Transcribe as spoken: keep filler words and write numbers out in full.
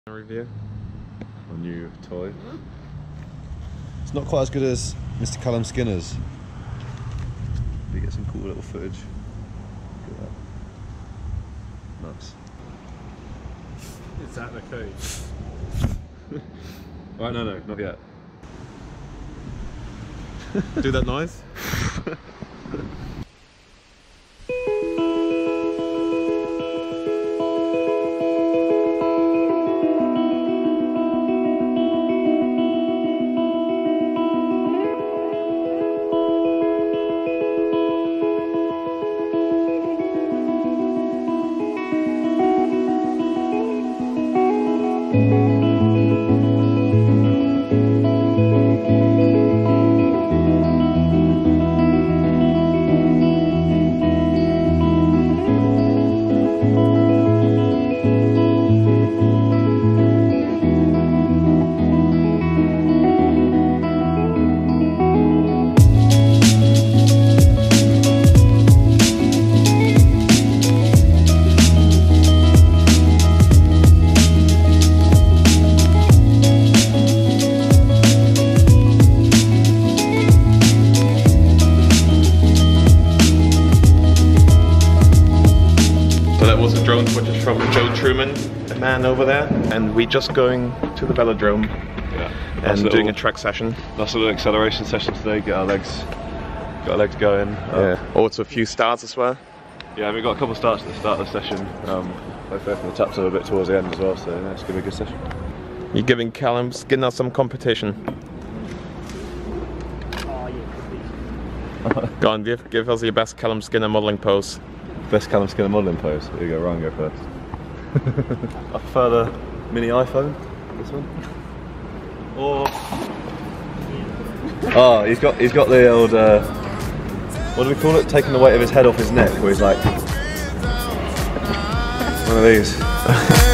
Review a new toy. It's not quite as good as Mister Callum Skinner's. But you get some cool little footage. Look at that. Nuts. Is that the code? Right, no, no, not yet. Do that noise. So that was the drone footage from Joe Truman, the man over there, and we're just going to the velodrome Yeah. and Nice doing little, a track session. Nice little acceleration session today. Get our legs, got our legs going. Uh, Yeah. Also a few starts as well. yeah, we got a couple of starts at the start of the session. Um, both from the taps a bit towards the end as well. So yeah, it's gonna be a good session. You're giving Callum Skinner some competition. Go on, give, give us your best Callum Skinner modelling pose. Best Callum Skinner modelling pose. Here you go, Ryan, go first. I prefer the mini iPhone. This one. Or oh, he's got he's got the old uh, what do we call it? Taking the weight of his head off his neck, where he's like one of these.